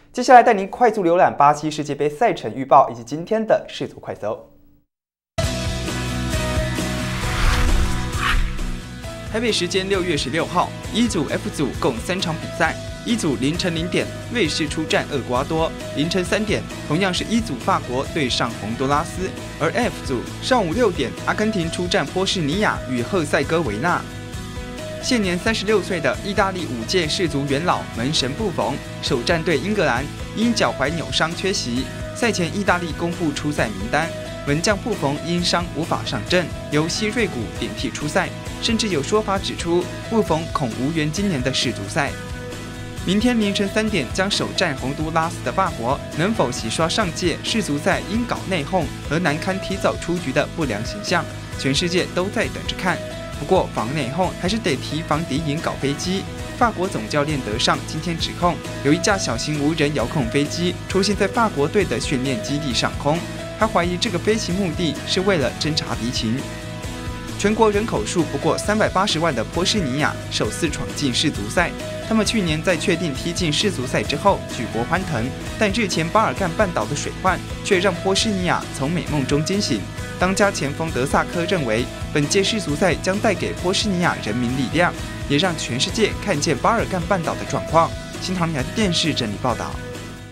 接下来带您快速浏览巴西世界杯赛程预报以及今天的世足快搜。台北时间6月16号，E组、F 组共3场比赛。一组凌晨0点，瑞士出战厄瓜多；凌晨3点，同样是一组法国对上洪都拉斯；而 F 组上午6点，阿根廷出战波士尼亚与赫塞哥维纳。现年36岁的意大利5届世足元老门神布冯，首战对英格兰因脚踝扭伤缺席。赛前，意大利公布出赛名单，门将布冯因伤无法上阵，由希瑞古顶替出赛，甚至有说法指出布冯恐无缘今年的世足赛。明天凌晨3点将首战洪都拉斯的法国，能否洗刷上届世足赛因搞内讧和难堪提早出局的不良形象？全世界都在等着看。不过防内讧还是得提防敌营搞飞机。法国总教练德尚今天指控，有一架小型无人遥控飞机出现在法国队的训练基地上空，他怀疑这个飞行目的是为了侦察敌情。全国人口数不过380万的波士尼亚首次闯进世足赛。他们去年在确定踢进世足赛之后举国欢腾，但日前巴尔干半岛的水患却让波士尼亚从美梦中惊醒。当家前锋德萨科认为，本届世足赛将带给波士尼亚人民力量，也让全世界看见巴尔干半岛的状况。新唐人电视整理报道。